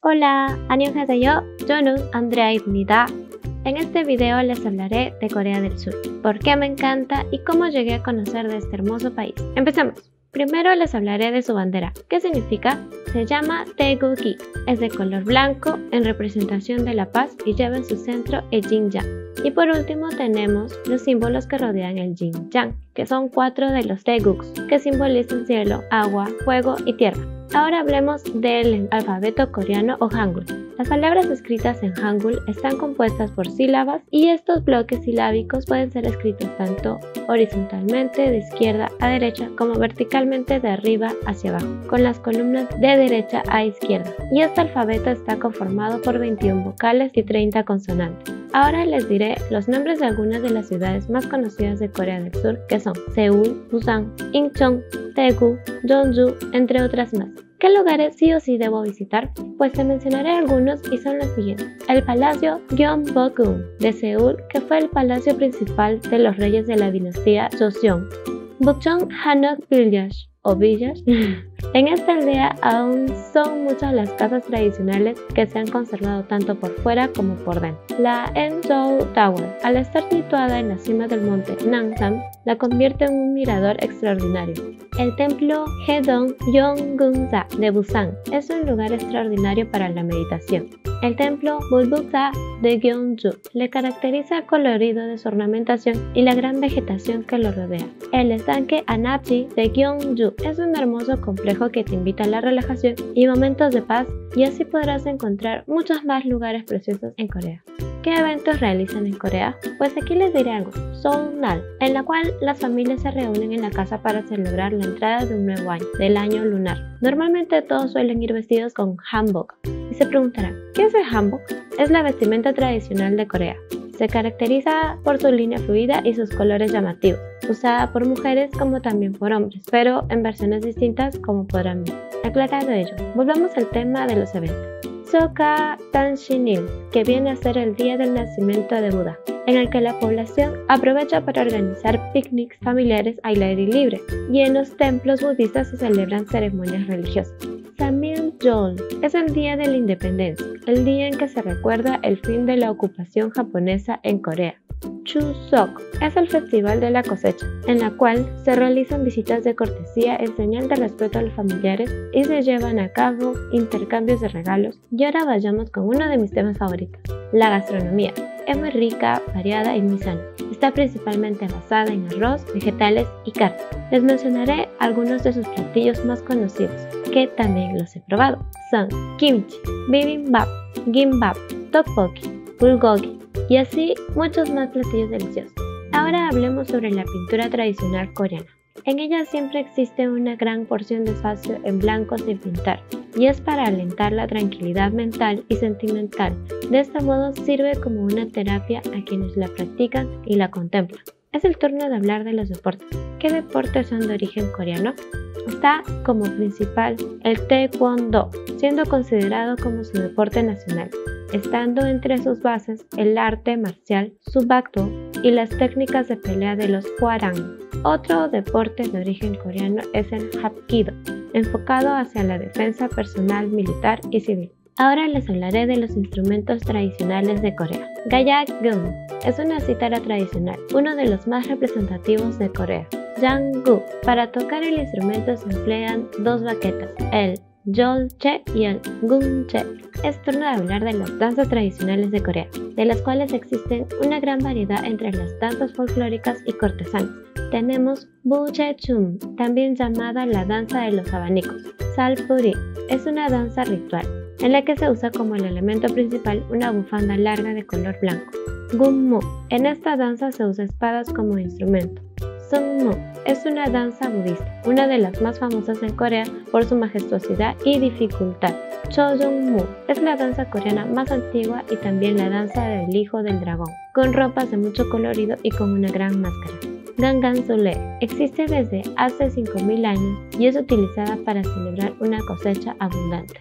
Hola, 안녕하세요. 저는 Andrea입니다. En este video les hablaré de Corea del Sur, por qué me encanta y cómo llegué a conocer de este hermoso país. Empecemos. Primero les hablaré de su bandera. ¿Qué significa? Se llama Taegukgi. Es de color blanco en representación de la paz y lleva en su centro el yin-yang. Y por último tenemos los símbolos que rodean el yin-yang, que son 4 de los Taeguks, que simbolizan cielo, agua, fuego y tierra. Ahora hablemos del alfabeto coreano o Hangul. Las palabras escritas en Hangul están compuestas por sílabas y estos bloques silábicos pueden ser escritos tanto horizontalmente de izquierda a derecha como verticalmente de arriba hacia abajo, con las columnas de derecha a izquierda. Y este alfabeto está conformado por 21 vocales y 30 consonantes. Ahora les diré los nombres de algunas de las ciudades más conocidas de Corea del Sur, que son Seúl, Busan, Incheon, Daegu, Jeonju, entre otras más. ¿Qué lugares sí o sí debo visitar? Pues te mencionaré algunos y son los siguientes. El Palacio Gyeongbokgung de Seúl, que fue el palacio principal de los reyes de la dinastía Joseon. Bukchon Hanok Village o Village. En esta aldea aún son muchas las casas tradicionales que se han conservado tanto por fuera como por dentro. La Enjou Tower, al estar situada en la cima del monte Namsan, la convierte en un mirador extraordinario. El templo Haedong Yeongunsa de Busan es un lugar extraordinario para la meditación. El templo Bulbuksa de Gyeongju le caracteriza el colorido de su ornamentación y la gran vegetación que lo rodea. El estanque Anapji de Gyeongju es un hermoso complejo que te invita a la relajación y momentos de paz, y así podrás encontrar muchos más lugares preciosos en Corea. ¿Qué eventos realizan en Corea? Pues aquí les diré algo, Seonnal, en la cual las familias se reúnen en la casa para celebrar la entrada de un nuevo año, del año lunar. Normalmente todos suelen ir vestidos con hanbok, y se preguntarán, ¿qué es el hanbok? Es la vestimenta tradicional de Corea. Se caracteriza por su línea fluida y sus colores llamativos, usada por mujeres como también por hombres, pero en versiones distintas como podrán ver. Aclarado ello, volvamos al tema de los eventos. Soka Tanshinil, que viene a ser el día del nacimiento de Buda, en el que la población aprovecha para organizar picnics familiares al aire libre, y en los templos budistas se celebran ceremonias religiosas. Samil-Jeol es el día de la independencia, el día en que se recuerda el fin de la ocupación japonesa en Corea. Chuseok es el festival de la cosecha, en la cual se realizan visitas de cortesía en señal de respeto a los familiares y se llevan a cabo intercambios de regalos. Y ahora vayamos con uno de mis temas favoritos, la gastronomía. Es muy rica, variada y muy sana. Está principalmente basada en arroz, vegetales y carne. Les mencionaré algunos de sus platillos más conocidos, que también los he probado. Son kimchi, bibimbap, gimbap, tteokbokki, bulgogi y así muchos más platillos deliciosos. Ahora hablemos sobre la pintura tradicional coreana. En ella siempre existe una gran porción de espacio en blanco sin pintar, y es para alentar la tranquilidad mental y sentimental. De este modo sirve como una terapia a quienes la practican y la contemplan. Es el turno de hablar de los deportes. ¿Qué deportes son de origen coreano? Está como principal el Taekwondo, siendo considerado como su deporte nacional, estando entre sus bases el arte marcial Subakdo y las técnicas de pelea de los Hwarang. Otro deporte de origen coreano es el Hapkido, enfocado hacia la defensa personal, militar y civil. Ahora les hablaré de los instrumentos tradicionales de Corea. Gayakgung es una cítara tradicional, uno de los más representativos de Corea. Janggu, para tocar el instrumento se emplean dos baquetas, el Jolche y el Gungche. Es turno de hablar de las danzas tradicionales de Corea, de las cuales existen una gran variedad entre las danzas folclóricas y cortesanas. Tenemos Buchechum, también llamada la danza de los abanicos. Salpuri es una danza ritual, en la que se usa como el elemento principal una bufanda larga de color blanco. Gummu, en esta danza se usa espadas como instrumento. Sungmu es una danza budista, una de las más famosas en Corea por su majestuosidad y dificultad. Chojongmu es la danza coreana más antigua y también la danza del hijo del dragón, con ropas de mucho colorido y con una gran máscara. Gangansule existe desde hace 5000 años y es utilizada para celebrar una cosecha abundante.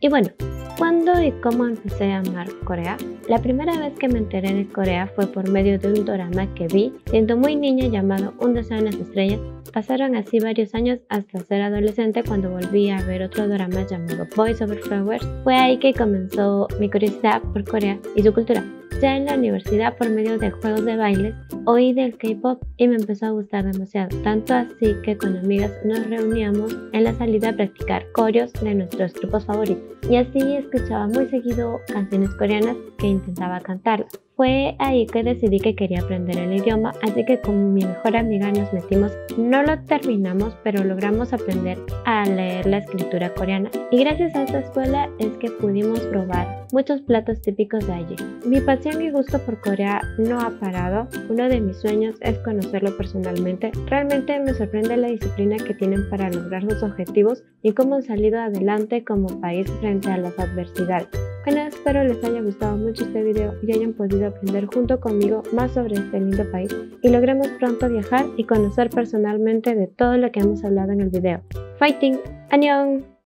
Y bueno, ¿cuándo y cómo empecé a amar Corea? La primera vez que me enteré de Corea fue por medio de un drama que vi siendo muy niña llamado Un deseo en las estrellas. Pasaron así varios años hasta ser adolescente cuando volví a ver otro drama llamado Boys Over Flowers. Fue ahí que comenzó mi curiosidad por Corea y su cultura. Ya en la universidad, por medio de juegos de bailes, oí del K-pop y me empezó a gustar demasiado, tanto así que con amigas nos reuníamos en la salida a practicar coreos de nuestros grupos favoritos. Y así escuchaba muy seguido canciones coreanas que intentaba cantarlas. Fue ahí que decidí que quería aprender el idioma, así que con mi mejor amiga nos metimos. No lo terminamos, pero logramos aprender a leer la escritura coreana. Y gracias a esta escuela es que pudimos probar muchos platos típicos de allí. Mi pasión y gusto por Corea no ha parado. Uno de mis sueños es conocerlo personalmente. Realmente me sorprende la disciplina que tienen para lograr sus objetivos y cómo han salido adelante como país frente a las adversidades. Bueno, espero les haya gustado mucho este video y hayan podido aprender junto conmigo más sobre este lindo país y logremos pronto viajar y conocer personalmente de todo lo que hemos hablado en el video. ¡Fighting! ¡Annyeong!